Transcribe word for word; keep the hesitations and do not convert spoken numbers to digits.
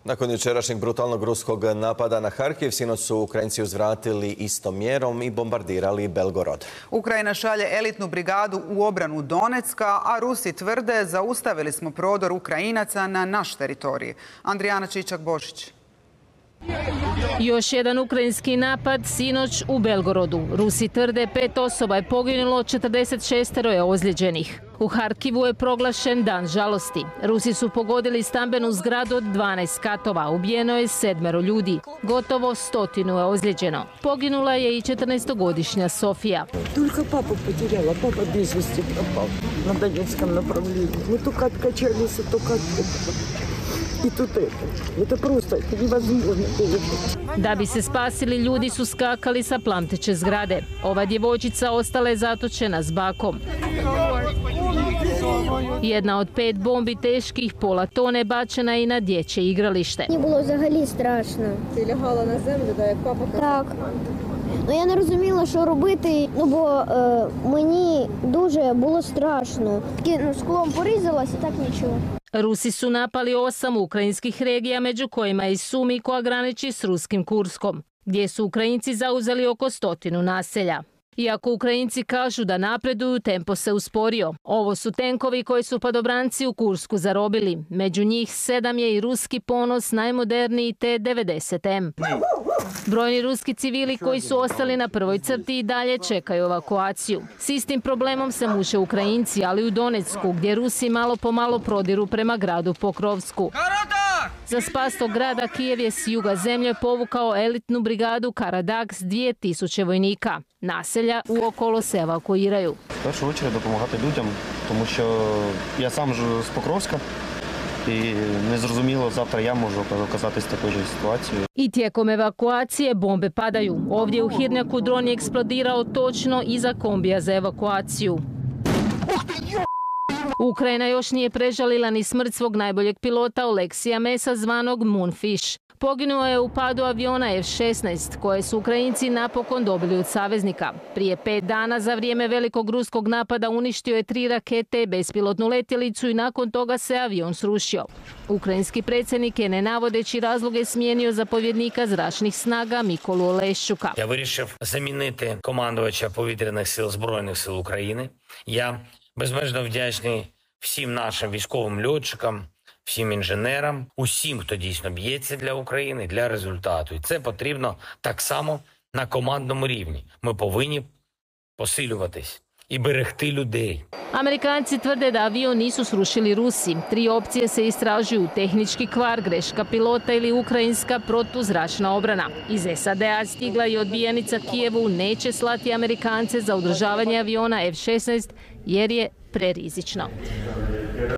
Nakon jučerašnjeg brutalnog ruskog napada na Harkiv, sinoć su Ukrajinci uzvratili istom mjerom i bombardirali Belgorod. Ukrajina šalje elitnu brigadu u obranu Donecka, a Rusi tvrde zaustavili smo prodor Ukrajinaca na naš teritorij. Andrijana Čičak-Bošić. Još jedan ukrajinski napad sinoć u Belgorodu. Rusi tvrde pet osoba je poginulo, četrdeset šest je ozlijeđenih. U Harkivu je proglašen dan žalosti. Rusi su pogodili stambenu zgradu od dvanaest katova. Ubijeno je sedmero ljudi. Gotovo stotinu je ozlijeđeno. Poginula je i četrnaestogodišnja Sofija. Только папу потеряла, папа без вести пропал на Донецком направлении. Мы только откачались, только от этого. I тут это. Это просто невозможно пережить. Da bi se spasili, ljudi su skakali sa plamteće zgrade. Ova djevojčica ostala je zatočena s bakom. Jedna od pet bombi teških pola tone bačena je i na dječje igralište. Мені було взагалі страшно. Ти лягала на землю, так, як папа казав? Так. Ну, я не розуміла, що робити, ну, бо е, мені дуже було страшно. Ну, склом порізалась і так нічого. Rusi su napali osam ukrajinskih regija, među kojima i Sumi, koja graniči s ruskim Kurskom, gdje su Ukrajinci zauzeli oko stotinu naselja. Iako Ukrajinci kažu da napreduju, tempo se usporio. Ovo su tenkovi koji su padobranci u Kursku zarobili. Među njih sedam je i ruski Ponos, najmoderniji T devedeset M. Brojni ruski civili koji su ostali na prvoj crti i dalje čekaju evakuaciju. S istim problemom se muče Ukrajinci, ali u Donecku, gdje Rusi malo po malo prodiru prema gradu Pokrovsku. Za spas tog grada Kijev je s juga zemlje povukao elitnu brigadu Karadak s dvije tisuće vojnika. Naselja uokolo se evakuiraju. В першу чергу допомагати людям, тому що я сам ж з Покровська. I nezrozumilo, завтра ja možu oказатись takoj же situaciji. I tijekom evakuacije bombe padaju. Ovdje u Hirnjaku dron je eksplodirao točno iza kombija za evakuaciju. Ukrajina još nije prežalila ni smrt svog najboljeg pilota Oleksija Mesa, zvanog Moonfish. Poginuo je u padu aviona F šesnaest, koje su Ukrajinci napokon dobili od saveznika. Prije pet dana za vrijeme velikog ruskog napada uništio je tri rakete i bespilotnu letjelicu i nakon toga se avion srušio. Ukrajinski predsjednik je, ne navodeći razloge, smijenio zapovjednika zračnih snaga Mikolu Olešчука. Я вирішив замінити командувача повітряних сил Збройних сил України. Я безмежно вдячний всім нашим військовим льотчикам, всім інженерам, усім, хто дійсно б'ється для України, для результату. І це потрібно так само на командному рівні. Ми повинні посилюватись i berehti людей. Amerikanci tvrde da avion nisu srušili Rusi. Tri opcije se istražuju: tehnički kvar, greška pilota ili ukrajinska protuzračna obrana. Iz S A D-a stigla je odbijenica Kijevu neće slati Amerikance za održavanje aviona F šesnaest jer je prerizično.